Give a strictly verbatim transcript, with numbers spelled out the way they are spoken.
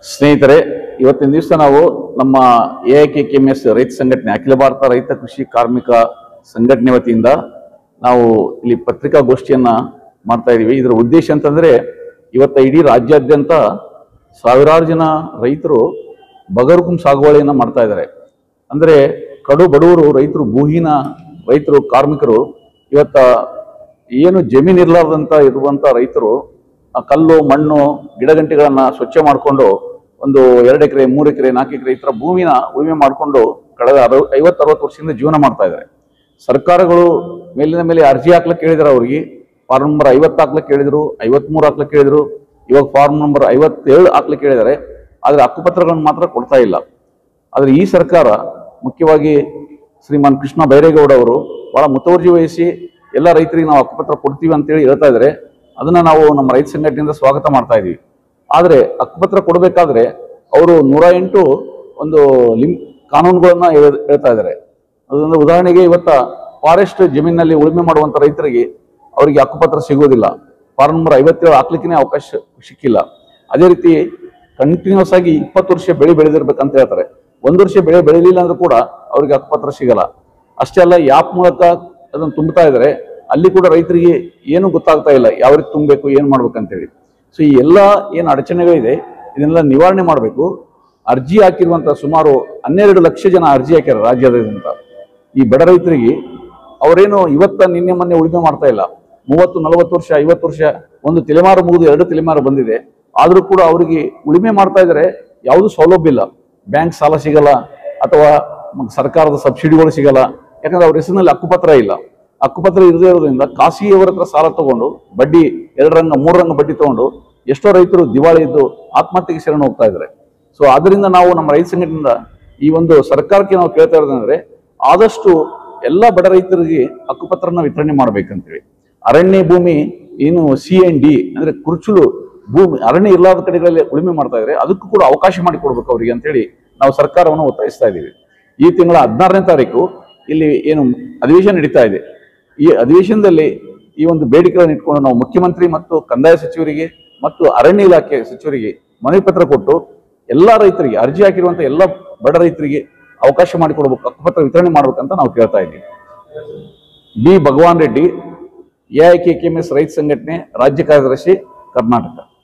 ಸ್ನೇಹಿತರೆ, ಇವತ್ತಿನ ದಿವಸ ನಾವು ನಮ್ಮ A I K K M S ರೈತ ಸಂಘಟನೆ, ಅಖಿಲ ಭಾರತ ರೈತ ಕೃಷಿ ಕಾರ್ಮಿಕ ಸಂಘಟನೆ ವತಿಯಿಂದ ನಾವು ಇಲ್ಲಿ ಪತ್ರಿಕಾಗೋಷ್ಠಿಯನ್ನ ಮಾಡ್ತಾ ಇದೀವಿ. ಇದರ ಉದ್ದೇಶ ಅಂತಂದ್ರೆ, ಇವತ್ತ ಇಡೀ ರಾಜ್ಯಾದ್ಯಂತ ಸಾವಿರಾರು ಜನ ರೈತರು ಬಗರ್ಹುಕುಂ ಸಾಗುವಳಿಯನ್ನ ಮಾಡ್ತಾ ಇದ್ದಾರೆ. ಅಂದ್ರೆ ಕಡು ಬಡವರು ರೈತರು, ಭೂಹೀನ ರೈತರು, ಕಾರ್ಮಿಕರು ಇವತ್ತ ಏನು ಜಮೀನು ಇರ್ಲಾರ್ದಂತ ಇರುವಂತ ರೈತರು ಆ ಕಲ್ಲು ಮಣ್ಣು ಗಿಡಗಂಟಿಗಳನ್ನ ಸ್ವಚ್ಛ ಮಾಡಿಕೊಂಡು ಒಂದು ಎರಡು ಎಕರೆ ಮೂರು ಎಕರೆ ನಾಲ್ಕು ಎಕರೆ ಈ ತರ ಭೂಮಿನ ಉಳುಮೆ ಮಾಡಿಕೊಂಡು ಕಳೆದ ಅರವ ಐವತ್ತು ಅರವತ್ತು ವರ್ಷದಿಂದ ಜೀವನ ಮಾಡ್ತಾ ಇದ್ದಾರೆ. ಸರ್ಕಾರಗಳು ಮೇಲಿನ ಮೇಲೆ ಅರ್ಜಿ ಹಾಕ್ಲಿಕ್ಕೆ ಹೇಳಿದ್ರು, ಅವ್ರಿಗೆ ಫಾರ್ಮ್ ನಂಬರ್ ಐವತ್ತು ಹಾಕ್ಲಿಕ್ಕೆ ಹೇಳಿದ್ರು, ಐವತ್ ಮೂರು ಹಾಕ್ಲಿಕ್ಕೆ ಹೇಳಿದ್ರು, ಇವಾಗ ಫಾರ್ಮ್ ನಂಬರ್ ಐವತ್ತೇಳು ಹಾಕ್ಲಿಕ್ಕೆ ಹೇಳಿದ್ದಾರೆ. ಆದ್ರೆ ಹಕ್ಕುಪತ್ರಗಳನ್ನು ಮಾತ್ರ ಕೊಡ್ತಾ ಇಲ್ಲ. ಆದ್ರೆ ಈ ಸರ್ಕಾರ, ಮುಖ್ಯವಾಗಿ ಶ್ರೀಮಾನ್ ಕೃಷ್ಣ ಬೈರೇಗೌಡ ಅವರು ಬಹಳ ಮುತುವರ್ಜಿ ವಹಿಸಿ ಎಲ್ಲ ರೈತರಿಗೆ ನಾವು ಹಕ್ಕುಪತ್ರ ಕೊಡ್ತೀವಿ ಅಂತೇಳಿ ಹೇಳ್ತಾ ಇದ್ದಾರೆ. ಅದನ್ನ ನಾವು ನಮ್ಮ ರೈತ ಸಂಘಟನೆಯಿಂದ ಸ್ವಾಗತ ಮಾಡ್ತಾ ಇದೀವಿ. ಆದ್ರೆ ಹಕ್ಕುಪತ್ರ ಕೊಡಬೇಕಾದ್ರೆ ಅವರು ನೂರ ಎಂಟು ಒಂದು ಲಿಮ್ ಕಾನೂನುಗಳನ್ನ ಹೇಳ್ತಾ ಇದ್ದಾರೆ. ಅದೊಂದು ಉದಾಹರಣೆಗೆ, ಇವತ್ತ ಫಾರೆಸ್ಟ್ ಜಮೀನಿನಲ್ಲಿ ಉಳುಮೆ ಮಾಡುವಂತ ರೈತರಿಗೆ ಅವರಿಗೆ ಹಕ್ಕುಪತ್ರ ಸಿಗೋದಿಲ್ಲ. ಫಾರ್ಮ್ ನಂಬರ್ ಐವತ್ತೇಳು ಹಾಕ್ಲಿಕ್ಕೆ ಅವಕಾಶ ಸಿಕ್ಕಿಲ್ಲ. ಅದೇ ರೀತಿ ಕಂಟಿನ್ಯೂಸ್ ಆಗಿ ಇಪ್ಪತ್ತು ವರ್ಷ ಬೆಳೆ ಬೆಳೆದಿರ್ಬೇಕಂತ ಹೇಳ್ತಾರೆ. ಒಂದು ವರ್ಷ ಬೆಳೆ ಬೆಳೆಯಲಿಲ್ಲ ಅಂದ್ರೂ ಕೂಡ ಅವ್ರಿಗೆ ಹಕ್ಕುಪತ್ರ ಸಿಗಲ್ಲ. ಅಷ್ಟೇ ಅಲ್ಲ, ಯಾಪ್ ಮೂಲಕ ಅದನ್ನು ತುಂಬುತ್ತಾ ಇದ್ದಾರೆ. ಅಲ್ಲಿ ಕೂಡ ರೈತರಿಗೆ ಏನು ಗೊತ್ತಾಗ್ತಾ ಇಲ್ಲ, ಯಾವ ರೀತಿ ತುಂಬಬೇಕು, ಏನ್ ಮಾಡ್ಬೇಕಂತೇಳಿ. ಸೊ ಈ ಎಲ್ಲ ಏನು ಅಡಚಣೆಗಳಿದೆ ಇದನ್ನೆಲ್ಲ ನಿವಾರಣೆ ಮಾಡಬೇಕು. ಅರ್ಜಿ ಹಾಕಿರುವಂತ ಸುಮಾರು ಹನ್ನೆರಡು ಲಕ್ಷ ಜನ ಅರ್ಜಿ ಹಾಕ್ಯಾರ ರಾಜ್ಯಾದ್ಯಂತ. ಈ ಬಡ ರೈತರಿಗೆ ಅವರೇನು ಇವತ್ತ ನಿನ್ನೆ ಮೊನ್ನೆ ಉಳುಮೆ ಮಾಡ್ತಾ ಇಲ್ಲ. ಮೂವತ್ತು ನಲವತ್ತು ವರ್ಷ ಐವತ್ತು ವರ್ಷ ಒಂದು ತಲೆಮಾರು ಮುಗಿದು ಎರಡು ತಲೆಮಾರು ಬಂದಿದೆ. ಆದ್ರೂ ಕೂಡ ಅವರಿಗೆ ಉಳುಮೆ ಮಾಡ್ತಾ ಇದ್ದಾರೆ. ಯಾವುದು ಸೌಲಭ್ಯ ಇಲ್ಲ. ಬ್ಯಾಂಕ್ ಸಾಲ ಸಿಗಲ್ಲ, ಅಥವಾ ಸರ್ಕಾರದ ಸಬ್ಸಿಡಿಗಳು ಸಿಗಲ್ಲ. ಯಾಕಂದ್ರೆ ಅವ್ರ ಹೆಸರಿನಲ್ಲಿ ಹಕ್ಕುಪತ್ರ ಇಲ್ಲ. ಹಕ್ಕುಪತ್ರ ಇರದೇ ಇರೋದ್ರಿಂದ ಖಾಸಗಿಯವರ ಹತ್ರ ಸಾಲ ತಗೊಂಡು ಬಡ್ಡಿ ಎರಡು ರಂಗ ಮೂರು ರಂಗ ಬಡ್ಡಿ ತಗೊಂಡು ಎಷ್ಟೋ ರೈತರು ದಿವಾಳಿ ಇದ್ದು ಆತ್ಮಹತ್ಯೆಗೆ ಶರಣ ಹೋಗ್ತಾ ಇದ್ದಾರೆ. ಸೊ ಅದರಿಂದ ನಾವು ನಮ್ಮ ರೈತ ಸಂಘಟನೆಯಿಂದ ಈ ಒಂದು ಸರ್ಕಾರಕ್ಕೆ ನಾವು ಕೇಳ್ತಾ ಇರೋದಂದ್ರೆ, ಆದಷ್ಟು ಎಲ್ಲ ಬಡ ರೈತರಿಗೆ ಹಕ್ಕುಪತ್ರನ ವಿತರಣೆ ಮಾಡ್ಬೇಕಂತೇಳಿ. ಅರಣ್ಯ ಭೂಮಿ ಏನು ಸಿ ಎನ್ ಡಿ ಅಂದ್ರೆ ಕುರ್ಚುಲು ಭೂಮಿ, ಅರಣ್ಯ ಇಲ್ಲದ ಕಡೆಗಳಲ್ಲಿ ಉಳುಮೆ ಮಾಡ್ತಾ ಇದ್ದಾರೆ, ಅದಕ್ಕೂ ಕೂಡ ಅವಕಾಶ ಮಾಡಿ ಕೊಡ್ಬೇಕು ಅವರಿಗೆ ಅಂತೇಳಿ ನಾವು ಸರ್ಕಾರವನ್ನು ಒತ್ತಾಯಿಸ್ತಾ ಇದ್ದೀವಿ. ಈ ತಿಂಗಳ ಹದಿನಾರನೇ ತಾರೀಕು ಇಲ್ಲಿ ಏನು ಅಧಿವೇಶನ ನಡೀತಾ ಇದೆ. ಈ ಅಧಿವೇಶನದಲ್ಲಿ ಈ ಒಂದು ಬೇಡಿಕೆಗಳನ್ನು ಇಟ್ಕೊಂಡು ನಾವು ಮುಖ್ಯಮಂತ್ರಿ ಮತ್ತು ಕಂದಾಯ ಸಚಿವರಿಗೆ ಮತ್ತು ಅರಣ್ಯ ಇಲಾಖೆ ಸಚಿವರಿಗೆ ಮನವಿ ಪತ್ರ ಕೊಟ್ಟು ಎಲ್ಲಾ ರೈತರಿಗೆ, ಅರ್ಜಿ ಹಾಕಿರುವಂತ ಎಲ್ಲ ಬಡ ರೈತರಿಗೆ ಅವಕಾಶ ಮಾಡಿಕೊಡ್ಬೇಕು, ಹಕ್ಕುಪತ್ರ ವಿತರಣೆ ಮಾಡ್ಬೇಕಂತ ನಾವು ಕೇಳ್ತಾ ಇದ್ದೀವಿ. B Bhagwan Reddy, A I K K M S ರೈತ ಸಂಘಟನೆ ರಾಜ್ಯ ಕಾರ್ಯದರ್ಶಿ, ಕರ್ನಾಟಕ.